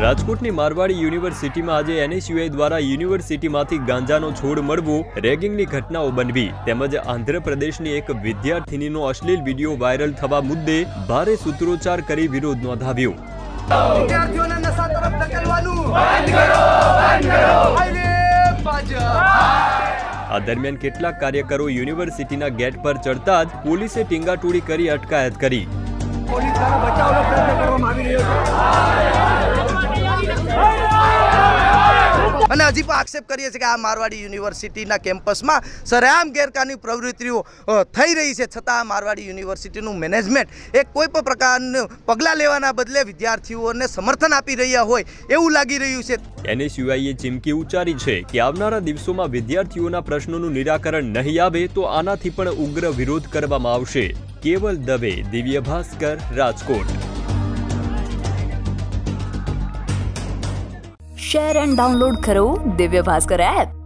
રાજકોટની મારવાડી યુનિવર્સિટીમાં આજે એનએસયુઆઈ દ્વારા યુનિવર્સિટીમાંથી ગાંજાનો છોડ મળવો, રેગિંગની ઘટનાઓ બનવી તેમજ આંધ્રપ્રદેશની એક વિદ્યાર્થિનીનો અશ્લીલ વિડીયો વાયરલ થવા મુદ્દે ભારે સૂત્રોચ્ચાર કરી વિરોધ નોંધાવ્યો। વિદ્યાર્થીઓને નશા તરફ ધકેલવાનું બંધ કરો, બંધ કરો। આ દરમિયાન કેટલાક કાર્યકરો યુનિવર્સિટીના ગેટ પર ચડતા જ પોલીસે ટીંગાટોળી કરી અટકાયત કરી। પોલીસ દ્વારા બચાવનો પ્રયત્ન કરવામાં આવી રહ્યો છે અને હજી પણ આક્ષેપ કરીએ છીએ કે આ મારવાડી યુનિવર્સિટીના કેમ્પસમાં સરેઆમ ગેરકાનૂની પ્રવૃત્તિઓ થઈ રહી છે, છતાં મારવાડી યુનિવર્સિટીનું મેનેજમેન્ટ કોઈ પણ પ્રકારનું પગલાં લેવાના બદલે વિદ્યાર્થીઓને સમર્થન આપી રહ્યા હોય એવું લાગી રહ્યું છે। એનએસયુઆઈએ ચીમકી ઉચ્ચારી છે કે આવનારા દિવસોમાં વિદ્યાર્થીઓના પ્રશ્નોનું નિરાકરણ નહીં આવે તો આનાથી પણ ઉગ્ર વિરોધ કરવામાં આવશે। Keval Dave, Divya Bhaskar, Rajkot. Share and download करो दिव्य भास्कर ऐप।